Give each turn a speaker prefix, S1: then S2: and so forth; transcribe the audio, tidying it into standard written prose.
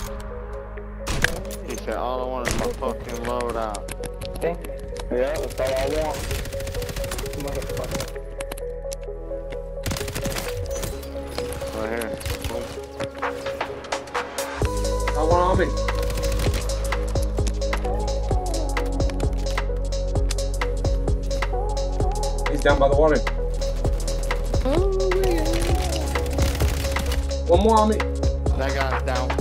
S1: He said, all I want is my fucking loadout.
S2: Okay. Yeah, that's all I want. Motherfucker.
S1: Right here.
S3: I want on me. He's down by the water.
S1: Oh, yeah.
S3: One more on me.
S1: That guy's down.